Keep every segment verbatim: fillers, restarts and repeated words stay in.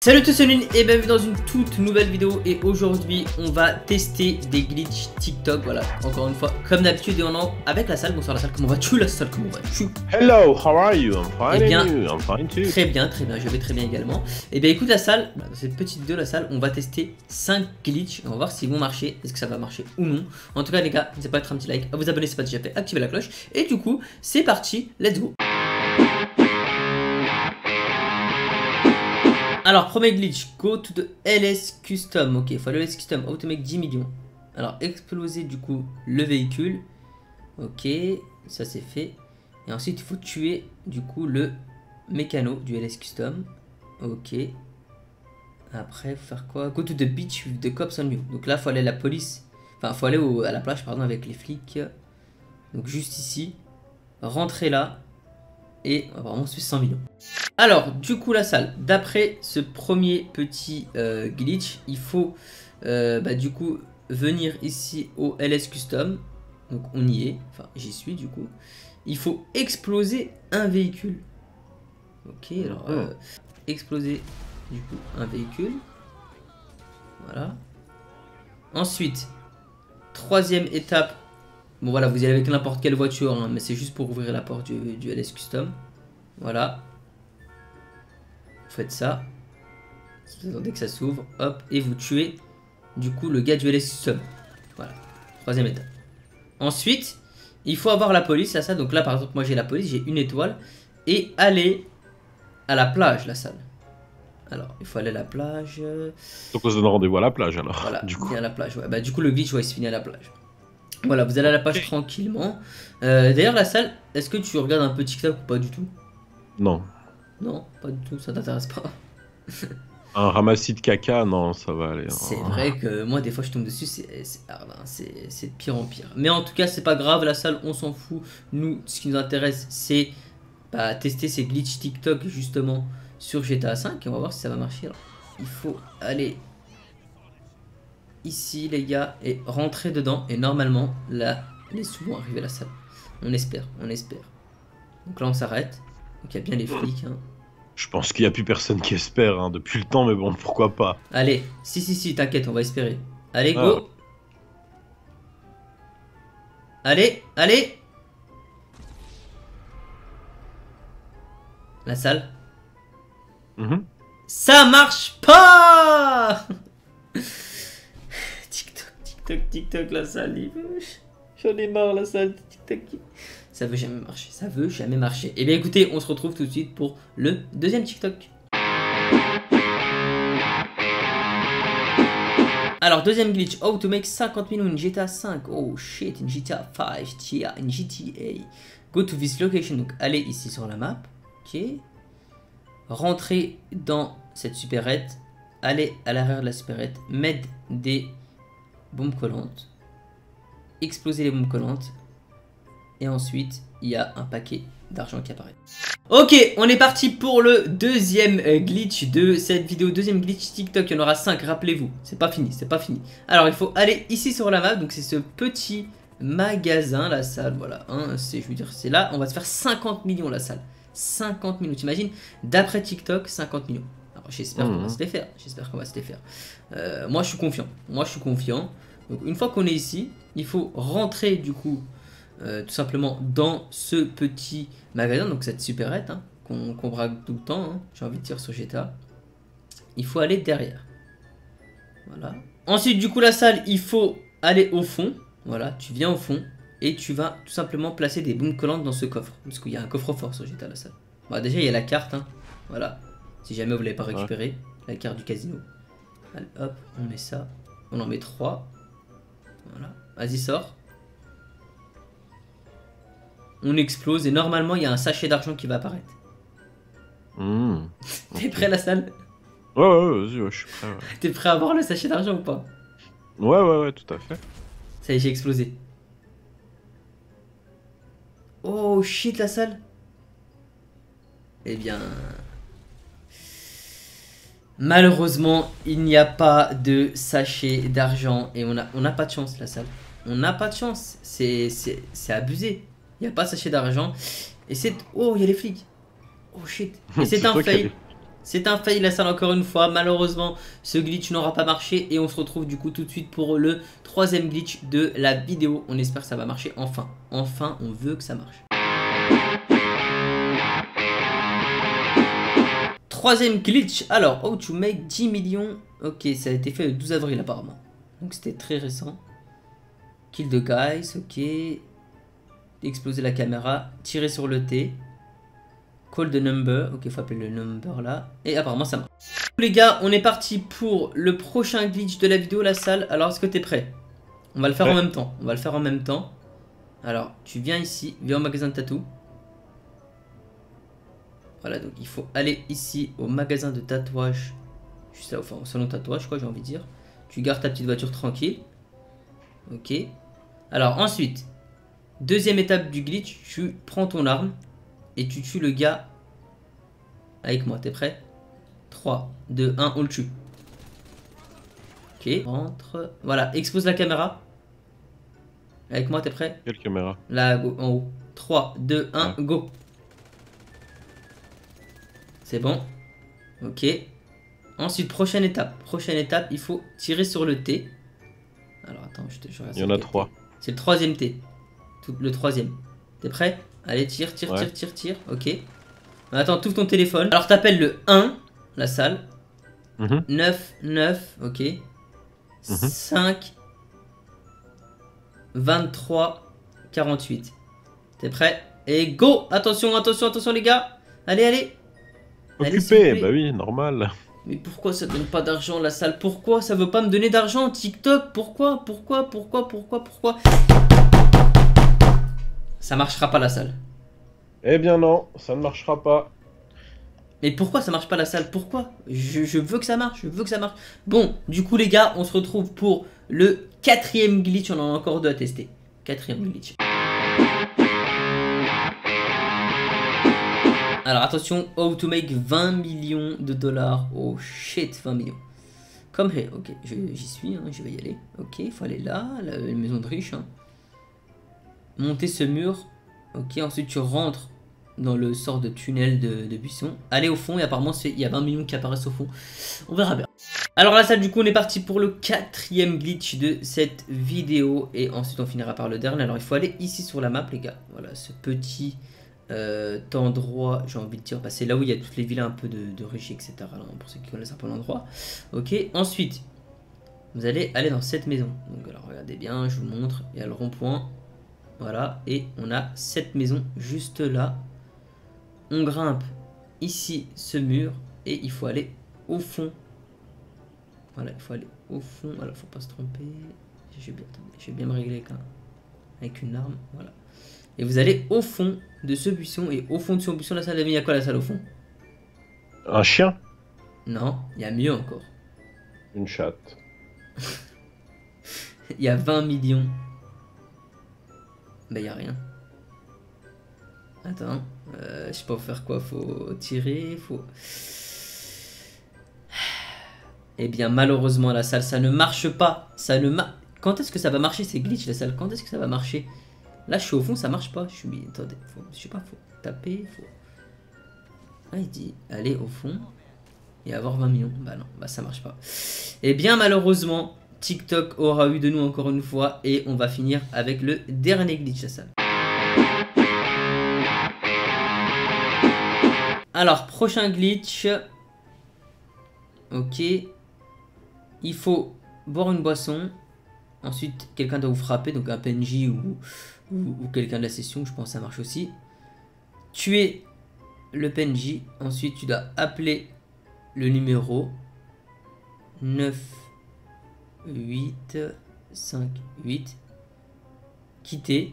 Salut tous, c'est Lune et bienvenue dans une toute nouvelle vidéo. Et aujourd'hui on va tester des glitches TikTok. Voilà, encore une fois comme d'habitude, et on en avec la salle. Bonsoir la salle, comment vas-tu la salle, comment vas-tu? Hello, how are you? I'm fine. Eh bien, I'm fine too. Très bien, très bien, je vais très bien également. Et bien écoute la salle, dans cette petite vidéo la salle, on va tester cinq glitches. On va voir s'ils vont marcher, est-ce que ça va marcher ou non. En tout cas les gars, n'hésitez pas à mettre un petit like, à vous abonner si ce n'est pas déjà fait, activer la cloche. Et du coup, c'est parti, let's go. Alors, premier glitch, go to the L S Custom. Ok, il faut aller au L S Custom, how to make dix millions. Alors, exploser du coup le véhicule. Ok, ça c'est fait. Et ensuite, il faut tuer du coup le mécano du L S Custom. Ok. Après, faut faire quoi? Go to the beach with the cops on you. Donc là, il faut aller à la police. Enfin, il faut aller au, à la plage, pardon, avec les flics. Donc juste ici. Rentrer là. Et on va vraiment suivre cent millions. Alors, du coup, la salle, d'après ce premier petit euh, glitch, il faut euh, bah, du coup venir ici au L S Custom. Donc, on y est. Enfin, j'y suis du coup. Il faut exploser un véhicule. Ok, alors, euh, exploser du coup un véhicule. Voilà. Ensuite, troisième étape. Bon voilà, vous y allez avec n'importe quelle voiture, hein, mais c'est juste pour ouvrir la porte du, du L S Custom. Voilà. Vous faites ça. Vous attendez que ça s'ouvre. Hop. Et vous tuez du coup le gars du L S Custom. Voilà. Troisième étape. Ensuite, il faut avoir la police à ça. Donc là par exemple, moi j'ai la police, j'ai une étoile. Et aller à la plage, la salle. Alors, il faut aller à la plage. Donc on se donne rendez-vous à la plage alors. Voilà, du coup. à la plage. Ouais. Bah, du coup, le glitch, ouais, il se finit à la plage. Voilà, vous allez à la page tranquillement. Euh, D'ailleurs, la salle, est-ce que tu regardes un peu TikTok ou pas du tout? Non. Non, pas du tout, ça t'intéresse pas. Un ramassis de caca, non, ça va aller. C'est hein. vrai que moi, des fois, je tombe dessus, c'est de pire en pire. Mais en tout cas, c'est pas grave, la salle, on s'en fout. Nous, ce qui nous intéresse, c'est bah, tester ces glitches TikTok, justement, sur G T A cinq. Et on va voir si ça va marcher. Alors, il faut aller ici les gars et rentrer dedans et normalement là les sous vont arriver à la salle. On espère, on espère. Donc là on s'arrête. Donc il y a bien les flics hein. Je pense qu'il n'y a plus personne qui espère hein, depuis le temps, mais bon, pourquoi pas. Allez, si si si t'inquiète, on va espérer. Allez go ah. Allez, allez. La salle. Mm-hmm. Ça marche pas. TikTok, TikTok, la salle, j'en ai marre la salle, TikTok. Ça veut jamais marcher, ça veut jamais marcher. Et bien écoutez, on se retrouve tout de suite pour le deuxième TikTok. Alors deuxième glitch, how to make cinquante millions in G T A cinq. Oh shit, in G T A cinq, in G T A. Go to this location, donc allez ici sur la map. Ok. Rentrez dans cette supérette. Allez à l'arrière de la supérette, mettre des bombes collantes, exploser les bombes collantes, et ensuite il y a un paquet d'argent qui apparaît. Ok, on est parti pour le deuxième glitch de cette vidéo, deuxième glitch TikTok. Il y en aura cinq, rappelez-vous, c'est pas fini, c'est pas fini. Alors il faut aller ici sur la map, donc c'est ce petit magasin, la salle, voilà, hein, c'est, je veux dire, c'est là, on va se faire cinquante millions la salle, cinquante millions, t'imagines, d'après TikTok, cinquante millions. J'espère mmh. qu'on va se les faire. J'espère qu'on va se les faire. Euh, moi, je suis confiant. Moi, je suis confiant. Donc, une fois qu'on est ici, il faut rentrer du coup, euh, tout simplement dans ce petit magasin, donc cette supérette hein, qu'on qu'on braque tout le temps. Hein, j'ai envie de dire sur G T A. Il faut aller derrière. Voilà. Ensuite, du coup, la salle, il faut aller au fond. Voilà, tu viens au fond et tu vas tout simplement placer des bombes collantes dans ce coffre, parce qu'il y a un coffre-fort sur G T A la salle. Bon, déjà, il y a la carte. Hein, voilà. Si jamais vous ne l'avez pas récupéré, ouais. La carte du casino. Allez, hop, on met ça. On en met trois. Voilà. Vas-y, sors. On explose et normalement, il y a un sachet d'argent qui va apparaître. Mmh. T'es prêt, la salle? Ouais, ouais, vas-y, ouais, je suis prêt. Ouais. T'es prêt à avoir le sachet d'argent ou pas? Ouais, ouais, ouais, tout à fait. Ça y est, j'ai explosé. Oh shit, la salle. Eh bien... Malheureusement, il n'y a pas de sachet d'argent et on n'a on a pas de chance, la salle. On n'a pas de chance. C'est abusé. Il n'y a pas de sachet d'argent. Et c'est... Oh, il y a les flics. Oh shit. Et c'est un fail. C'est un fail la salle encore une fois. Malheureusement, ce glitch n'aura pas marché. Et on se retrouve du coup tout de suite pour le troisième glitch de la vidéo. On espère que ça va marcher enfin. Enfin, on veut que ça marche. Troisième glitch. Alors, how to make dix millions. Ok, ça a été fait le douze avril apparemment. Donc c'était très récent. Kill the guys, ok. Exploser la caméra. Tirer sur le T. Call the number. Ok, il faut appeler le number là. Et apparemment ça marche. Les gars, on est parti pour le prochain glitch de la vidéo, la salle. Alors, est-ce que t'es prêt? On va le faire ouais. en même temps. On va le faire en même temps. Alors, tu viens ici. Viens au magasin de tatou. Voilà, donc il faut aller ici au magasin de tatouage. Juste là, enfin au salon de tatouage, quoi, j'ai envie de dire. Tu gardes ta petite voiture tranquille. Ok. Alors, ensuite, deuxième étape du glitch, tu prends ton arme et tu tues le gars avec moi. T'es prêt? trois, deux, un, on le tue. Ok, rentre. Voilà, expose la caméra. Avec moi, t'es prêt? Quelle caméra? Là, go, en haut. trois, deux, un, ouais. Go. C'est bon. Ok. Ensuite, prochaine étape. Prochaine étape, il faut tirer sur le T. Alors, attends, je te... Je il y en a trois. C'est le troisième T. Tout, le troisième. T'es prêt? Allez, tire, tire, ouais. tire, tire, tire. Ok. Attends, ouvre ton téléphone. Alors, t'appelles le un, la salle. Mm-hmm. neuf, neuf, ok. Mm-hmm. cinq, vingt-trois, quarante-huit. T'es prêt? Et go! Attention, attention, attention, les gars. Allez, allez. Occupé, allez, bah oui, normal. Mais pourquoi ça donne pas d'argent, la salle? Pourquoi ça veut pas me donner d'argent? TikTok, pourquoi? Pourquoi? Pourquoi? Pourquoi? Pourquoi? Ça marchera pas, la salle. Eh bien non, ça ne marchera pas. Mais pourquoi ça marche pas, la salle? Pourquoi? je, je veux que ça marche, je veux que ça marche. Bon, du coup les gars, on se retrouve pour le quatrième glitch. On en a encore deux à tester. Quatrième glitch. Alors attention, how to make vingt millions de dollars. Oh shit, vingt millions. Comme hey, ok, j'y suis, hein, je vais y aller. Ok, il faut aller là, la, la maison de riche. Hein. Monter ce mur. Ok, ensuite tu rentres dans le sort de tunnel de, de buisson. Allez au fond et apparemment il y a vingt millions qui apparaissent au fond. On verra bien. Alors la salle, du coup on est parti pour le quatrième glitch de cette vidéo. Et ensuite on finira par le dernier. Alors il faut aller ici sur la map les gars. Voilà ce petit euh, endroit, j'ai envie de dire. Bah, c'est là où il y a toutes les villas un peu de, de riches, et cetera. Là, pour ceux qui connaissent un peu l'endroit. Ok, ensuite vous allez aller dans cette maison. Donc alors regardez bien, je vous montre. Il y a le rond-point. Voilà, et on a cette maison juste là. On grimpe ici ce mur et il faut aller au fond. Voilà, il faut aller au fond. Alors, faut pas se tromper. Je vais bien, je vais bien me régler avec, un, avec une arme. Voilà. Et vous allez au fond de ce buisson. Et au fond de ce buisson, la salle, il y a quoi la salle au fond? Un chien? Non, il y a mieux encore. Une chatte. Il y a vingt millions. Bah, il n'y a rien. Attends, euh, je sais pas faire quoi, faut tirer, faut... Eh bien malheureusement la salle, ça ne marche pas, ça ne marche... Quand est-ce que ça va marcher ces glitch la salle? Quand est-ce que ça va marcher? Là je suis au fond, ça marche pas, je suis... Attendez, faut... je sais pas, faut taper, faut... Ah il dit, aller au fond et avoir vingt millions, bah non, bah ça marche pas. Eh bien malheureusement, TikTok aura eu de nous encore une fois et on va finir avec le dernier glitch la salle. Alors, prochain glitch. Ok. Il faut boire une boisson. Ensuite, quelqu'un doit vous frapper. Donc, un P N J ou, ou, ou quelqu'un de la session. Je pense que ça marche aussi. Tuer le P N J. Ensuite, tu dois appeler le numéro neuf huit cinq huit. Quitter.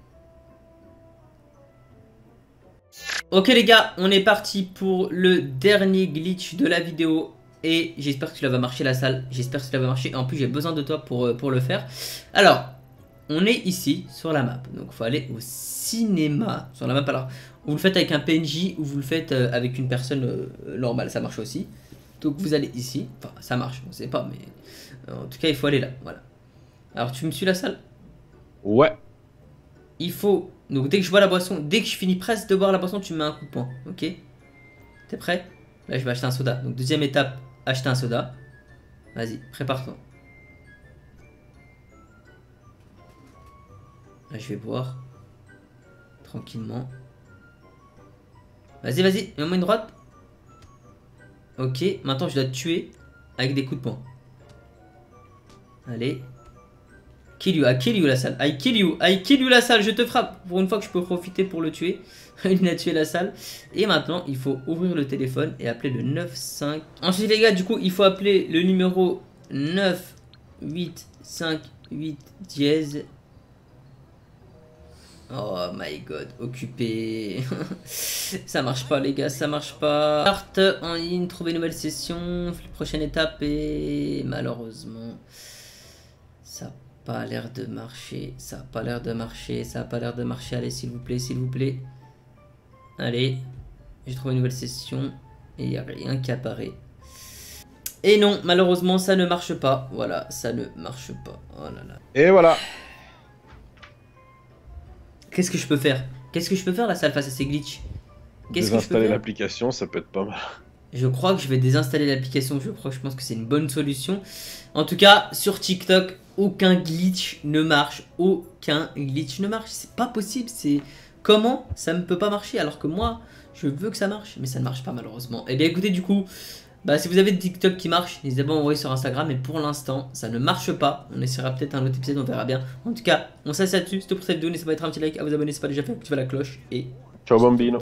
Ok les gars, on est parti pour le dernier glitch de la vidéo. Et j'espère que cela va marcher la salle. J'espère que cela va marcher. En plus j'ai besoin de toi pour, pour le faire. Alors, on est ici sur la map. Donc il faut aller au cinéma sur la map. Alors, vous le faites avec un P N J ou vous le faites avec une personne euh, normale. Ça marche aussi. Donc vous allez ici. Enfin ça marche, on ne sait pas. Mais en tout cas il faut aller là. Voilà. Alors tu me suis la salle? Ouais. Il faut... Donc dès que je bois la boisson, dès que je finis presque de boire la boisson, tu me mets un coup de poing. Ok? T'es prêt? Là, je vais acheter un soda. Donc, deuxième étape, acheter un soda. Vas-y, prépare-toi. Là, je vais boire. Tranquillement. Vas-y, vas-y, mets-moi une droite. Ok, maintenant, je dois te tuer avec des coups de poing. Allez. Kill you, I kill you la salle. I kill you, I kill you la salle. Je te frappe. Pour une fois que je peux profiter pour le tuer. Il a tué la salle. Et maintenant, il faut ouvrir le téléphone et appeler le neuf cinq. Ensuite, les gars, du coup, il faut appeler le numéro neuf huit cinq huit dièse. Oh my god, occupé. Ça marche pas, les gars, ça marche pas. Start en ligne, trouver une nouvelle session. Prochaine étape et malheureusement, ça n'a pas l'air de marcher. Ça n'a pas l'air de marcher. Ça n'a pas l'air de marcher. Allez, s'il vous plaît, s'il vous plaît. Allez, j'ai trouvé une nouvelle session et il n'y a rien qui apparaît. Et non, malheureusement, ça ne marche pas. Voilà, ça ne marche pas. Oh là là. Et voilà. Qu'est-ce que je peux faire? Qu'est-ce que je peux faire la salle face à ces glitches? Qu'est-ce que je peux Désinstaller faire? l'application, ça peut être pas mal. Je crois que je vais désinstaller l'application. Je crois que je pense que c'est une bonne solution. En tout cas, sur TikTok, aucun glitch ne marche. Aucun glitch ne marche. C'est pas possible. C'est comment ça ne peut pas marcher alors que moi, je veux que ça marche, mais ça ne marche pas malheureusement. Et bien écoutez, du coup, bah, si vous avez des TikTok qui marchent, n'hésitez pas à m'envoyer sur Instagram. Mais pour l'instant, ça ne marche pas. On essaiera peut-être un autre épisode, on verra bien. En tout cas, on s'assure là-dessus. C'était pour cette vidéo. N'hésitez pas à mettre un petit like, à vous abonner si ce n'est pas déjà fait, activer la cloche et Ciao bambino.